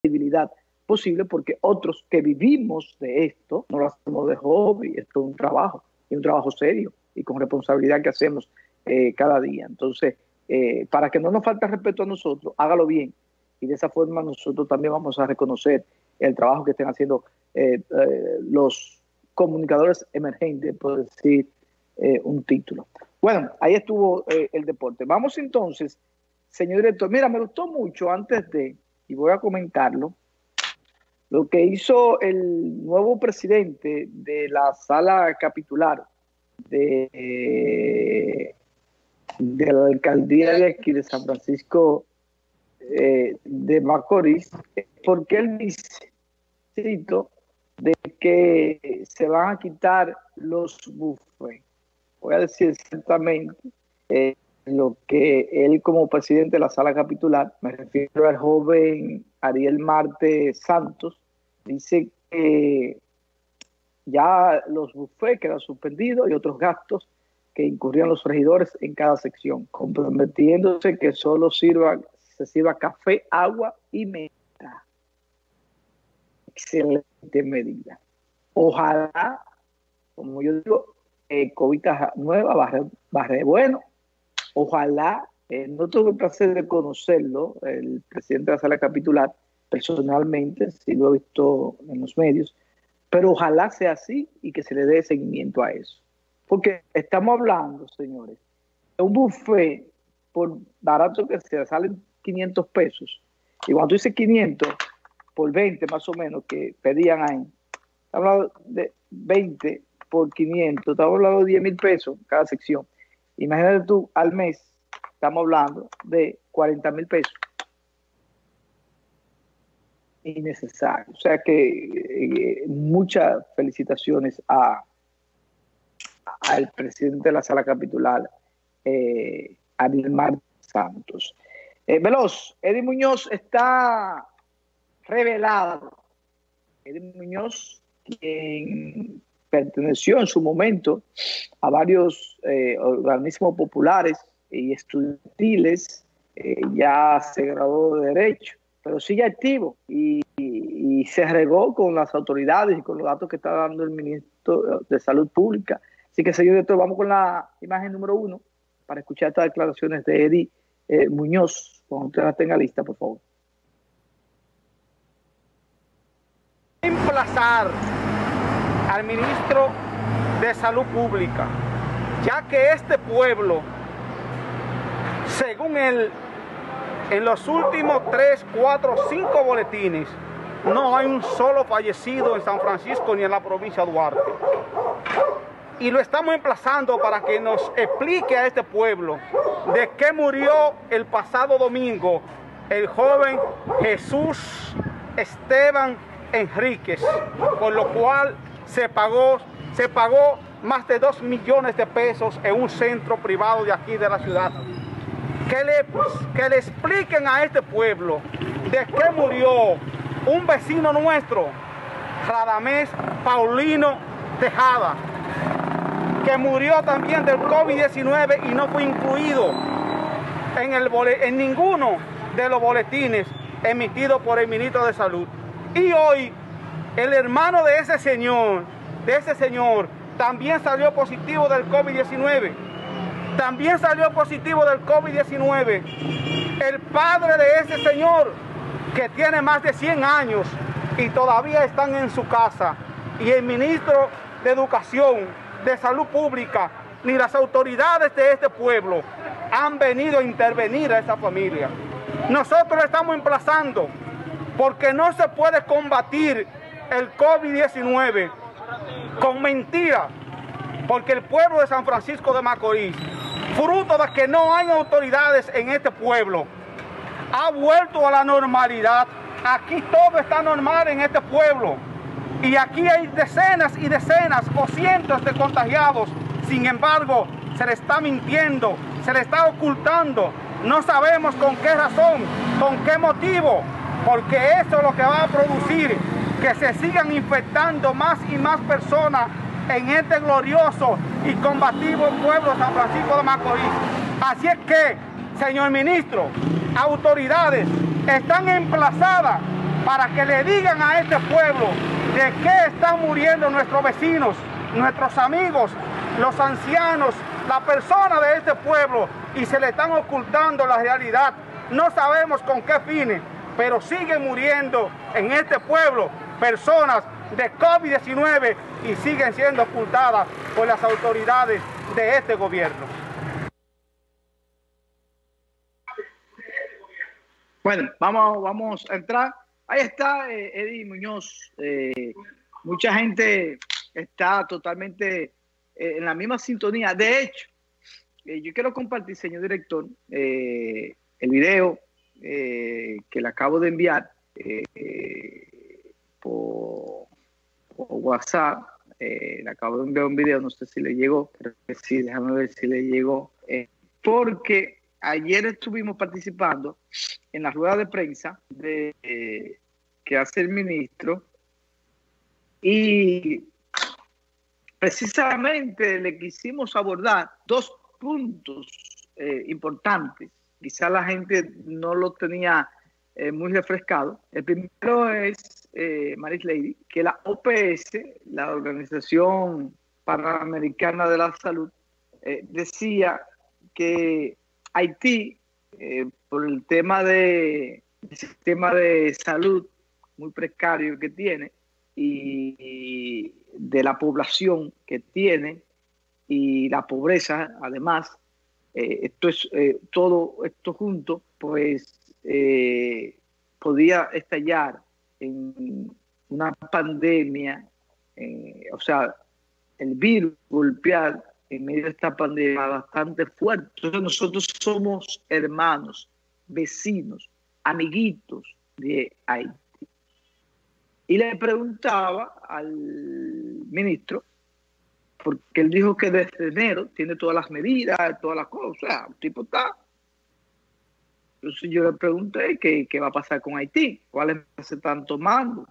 credibilidad posible, porque otros que vivimos de esto no lo hacemos de hobby, esto es un trabajo, y un trabajo serio y con responsabilidad que hacemos cada día. Entonces, para que no nos falte respeto a nosotros, hágalo bien, y de esa forma nosotros también vamos a reconocer el trabajo que estén haciendo los comunicadores emergentes, por decir un título. Bueno, ahí estuvo el deporte. Vamos entonces, señor director. Mira, me gustó mucho antes de, y voy a comentarlo, lo que hizo el nuevo presidente de la sala capitular de la alcaldía de aquí de San Francisco de Macorís, porque él dice, cito, de que se van a quitar los buffets. Voy a decir exactamente lo que él, como presidente de la sala capitular, me refiero al joven Ariel Marte Santos, dice que ya los buffets quedan suspendidos y otros gastos que incurrían los regidores en cada sección, comprometiéndose que solo se sirva café, agua y menta. Excelente medida. Ojalá, como yo digo, cobijas nueva, barre bueno. Ojalá, no tuve el placer de conocerlo, el presidente de la sala capitular, personalmente, sí lo he visto en los medios, pero ojalá sea así y que se le dé seguimiento a eso. Porque estamos hablando, señores, de un buffet, por barato que sea, salen 500 pesos. Y cuando tú dices 500, por 20 más o menos que pedían ahí, estamos hablando de 20 por 500, estamos hablando de 10,000 pesos cada sección. Imagínate tú, al mes, estamos hablando de 40,000 pesos. Innecesario. O sea que muchas felicitaciones al presidente de la sala capitular, Ariel Marte Santos. Veloz, Eddie Muñoz está revelado. Eddie Muñoz, quien perteneció en su momento a varios organismos populares y estudiantiles, ya se graduó de Derecho, pero sigue activo y se regó con las autoridades y con los datos que está dando el ministro de Salud Pública. Así que, señor director, vamos con la imagen número 1 para escuchar estas declaraciones de Eddie Muñoz. Cuando usted la tenga lista, por favor. Emplazar al ministro de Salud Pública, ya que este pueblo, según él, en los últimos 3, 4, 5 boletines, no hay un solo fallecido en San Francisco ni en la provincia de Duarte. Y lo estamos emplazando para que nos explique a este pueblo de qué murió el pasado domingo el joven Jesús Esteban Enríquez, por lo cual se pagó más de 2 millones de pesos en un centro privado de aquí de la ciudad. Que le expliquen a este pueblo de qué murió un vecino nuestro, Radamés Paulino Tejada, que murió también del COVID-19 y no fue incluido en ninguno de los boletines emitidos por el ministro de Salud. Y hoy el hermano de ese señor, también salió positivo del COVID-19. También salió positivo del COVID-19 el padre de ese señor, que tiene más de 100 años y todavía están en su casa. Y el ministro de Educación, de Salud Pública, ni las autoridades de este pueblo han venido a intervenir a esa familia. Nosotros estamos emplazando, porque no se puede combatir el COVID-19 con mentiras, porque el pueblo de San Francisco de Macorís, fruto de que no hay autoridades en este pueblo, ha vuelto a la normalidad. Aquí todo está normal en este pueblo. Y aquí hay decenas y decenas o cientos de contagiados. Sin embargo, se le está mintiendo, se le está ocultando. No sabemos con qué razón, con qué motivo, porque eso es lo que va a producir que se sigan infectando más y más personas en este glorioso y combativo pueblo de San Francisco de Macorís. Así es que, señor ministro, autoridades están emplazadas para que le digan a este pueblo de qué están muriendo nuestros vecinos, nuestros amigos, los ancianos, la persona de este pueblo, y se le están ocultando la realidad. No sabemos con qué fines, pero siguen muriendo en este pueblo personas de COVID-19 y siguen siendo ocultadas por las autoridades de este gobierno. Bueno, vamos a entrar. Ahí está Eddie Muñoz. Mucha gente está totalmente en la misma sintonía. De hecho, yo quiero compartir, señor director, el video que le acabo de enviar por WhatsApp. Le acabo de enviar un video, no sé si le llegó, pero sí, déjame ver si le llegó. Porque ayer estuvimos participando en la rueda de prensa que hace el ministro, y precisamente le quisimos abordar dos puntos importantes. Quizá la gente no lo tenía muy refrescado. El primero es, Maris Lady, que la OPS, la Organización Panamericana de la Salud, decía que Haití, por el tema del sistema de salud muy precario que tiene y de la población que tiene y la pobreza, además, todo esto junto, pues podía estallar en una pandemia, o sea, el virus golpear en medio de esta pandemia bastante fuerte. Entonces nosotros somos hermanos, vecinos, amiguitos de Haití. Y le preguntaba al ministro, porque él dijo que desde enero tiene todas las medidas, todas las cosas, o sea, el tipo está. Entonces yo le pregunté qué va a pasar con Haití, cuáles se están tomando.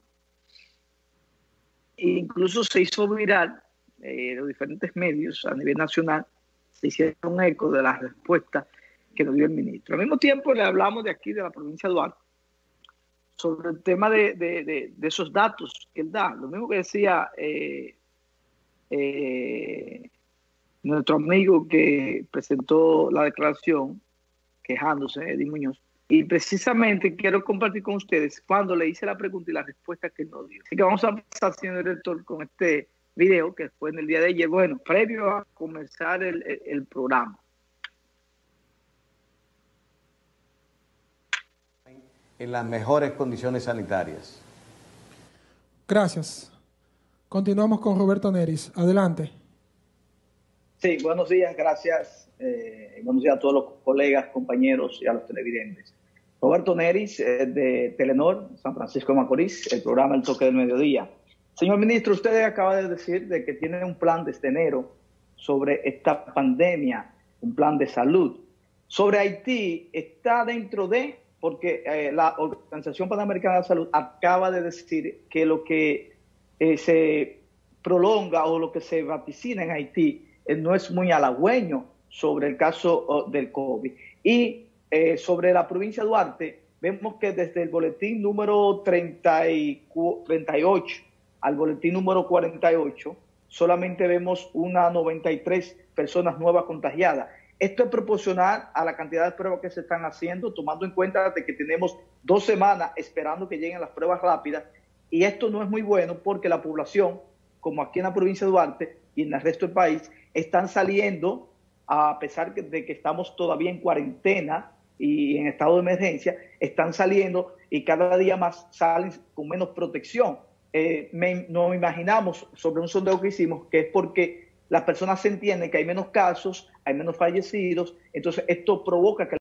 E incluso se hizo viral, los diferentes medios a nivel nacional se hicieron eco de las respuestas que nos dio el ministro. Al mismo tiempo le hablamos de aquí, de la provincia de Duarte, sobre el tema de esos datos que él da. Lo mismo que decía nuestro amigo que presentó la declaración, quejándose, Eddie Muñoz. Y precisamente quiero compartir con ustedes cuando le hice la pregunta y la respuesta que él nos dio. Así que vamos a pasar, señor director, con este video que fue en el día de ayer, bueno, previo a comenzar el programa. En las mejores condiciones sanitarias. Gracias. Continuamos con Roberto Neris. Adelante. Sí, buenos días, gracias. Buenos días a todos los colegas, compañeros y a los televidentes. Roberto Neris, de Telenor, San Francisco de Macorís, el programa El Toque del Mediodía. Señor ministro, usted acaba de decir de que tienen un plan desde enero sobre esta pandemia, un plan de salud. Sobre Haití, está dentro de, porque la Organización Panamericana de la Salud acaba de decir que lo que se prolonga o lo que se vaticina en Haití no es muy halagüeño sobre el caso del COVID. Y sobre la provincia de Duarte, vemos que desde el boletín número 38 al boletín número 48, solamente vemos 93 personas nuevas contagiadas. Esto es proporcional a la cantidad de pruebas que se están haciendo, tomando en cuenta de que tenemos 2 semanas esperando que lleguen las pruebas rápidas, y esto no es muy bueno porque la población, como aquí en la provincia de Duarte y en el resto del país, están saliendo, a pesar de que estamos todavía en cuarentena y en estado de emergencia, están saliendo y cada día más salen con menos protección. Nos imaginamos sobre un sondeo que hicimos que es porque las personas se entienden que hay menos casos, hay menos fallecidos, entonces esto provoca que